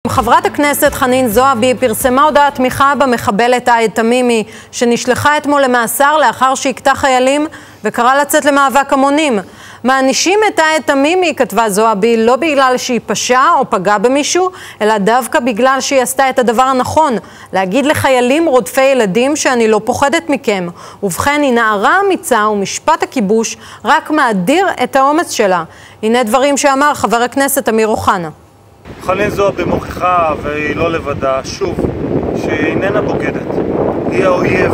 חברת הכנסת חנין זועבי פרסמה הודעת תמיכה במחבלת עהד תמימי, שנשלחה אתמול למאסר לאחר שהכתה חיילים וקרא לצאת למאבק המונים. מענישים את עהד תמימי, כתבה זועבי, לא בגלל שהיא פשעה או פגעה במישהו, אלא דווקא בגלל שהיא עשתה את הדבר הנכון, להגיד לחיילים רודפי ילדים שאני לא פוחדת מכם. ובכן, היא נערה אמיצה ומשפט הכיבוש רק מאדיר את האומץ שלה. הנה דברים שאמר חבר הכנסת אמיר אוחנה. חנין זועבי מוכיחה, והיא לא לבדה, שוב, שהיא איננה בוגדת. היא האויב,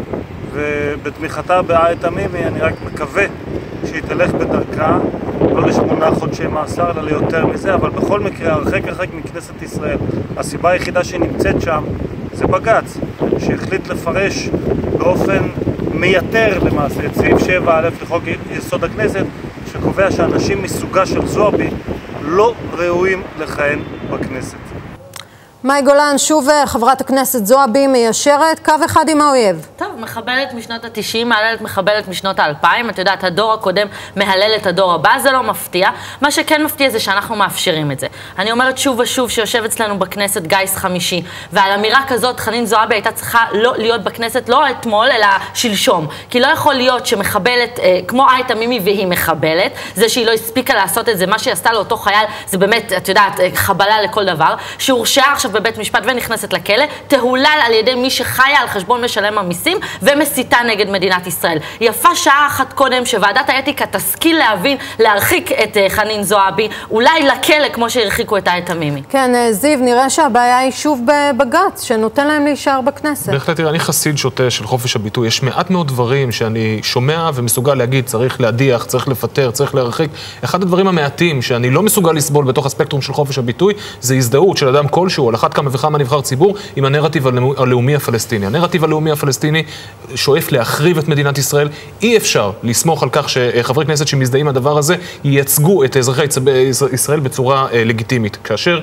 ובתמיכתה בעהד תמימי אני רק מקווה שהיא תלך בדרכה, לא ל8 חודשי מאסר, אלא ליותר מזה, אבל בכל מקרה, הרחק מכנסת ישראל. הסיבה היחידה שהיא נמצאת שם זה בג"ץ, שהחליט לפרש באופן מייתר למעשה את סעיף 7א לחוק יסוד הכנסת, שקובע שאנשים מסוגה של זועבי לא ראויים לכהן בכנסת. מאי גולן, שוב חברת הכנסת זועבי מיישרת קו אחד עם האויב. טוב, מחבלת משנות ה-90, מהללת מחבלת משנות ה-2000. את יודעת, הדור הקודם מהלל את הדור הבא, זה לא מפתיע. מה שכן מפתיע זה שאנחנו מאפשרים את זה. אני אומרת שוב ושוב שיושב אצלנו בכנסת גיס חמישי, ועל אמירה כזאת חנין זועבי הייתה צריכה לא להיות בכנסת לא אתמול, אלא שלשום. כי לא יכול להיות שמחבלת, כמו עהד תמימי והיא מחבלת, זה שהיא לא הספיקה לעשות את זה, מה שהיא עשתה לאותו חייל, זה באמת, את יודעת, חבלה לכל דבר, שהורשעה עכשיו בבית משפט ונכנסת לכלא, תהולל על ידי מי שחיה על חשבון משלם המיסים ומסיתה נגד מדינת ישראל. יפה שעה אחת קודם שוועדת האתיקה תשכיל להבין, להרחיק את חנין זועבי, אולי לכלא כמו שהרחיקו את עהד תמימי. כן, זיו, נראה שהבעיה היא שוב בבג"ץ, שנותן להם להישאר בכנסת. בהחלט, אני חסיד שוטה של חופש הביטוי. יש מעט מאוד דברים שאני שומע ומסוגל להגיד, צריך להדיח, צריך לפטר, צריך להרחיק. אחד הדברים המעטים שאני לא מסוגל לסבול בתוך הספקטרום של חופש הביטוי, זה הזדהות של אדם כלשהו, על אחת כמה וכמה נבחר ציבור, עם הנרטיב הלאומי הפלסטיני. הנרטיב הלאומי הפלסטיני שואף להחריב את מדינת ישראל. אי אפשר לסמוך על כך שחברי כנסת שמזדהים הדבר הזה ייצגו את אזרחי ישראל בצורה לגיטימית. כאשר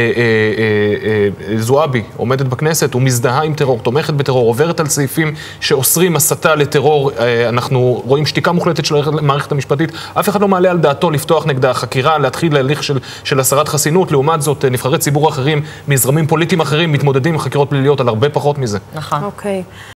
זועבי עומדת בכנסת ומזדהה עם טרור, תומכת בטרור, עוברת על סעיפים שאוסרים הסתה לטרור, אנחנו רואים שתיקה מוחלטת של המערכת המשפטית. אף אחד לא מעלה על דעתו לפתוח נגדה חקירה, להתחיל להליך של הסרת חסינות. לעומת זאת, נבחרי ציבור אחרים מזרמים פוליטיים אחרים מתמודדים עם חקירות פליליות על הרבה פחות מזה. נכון. אוקיי.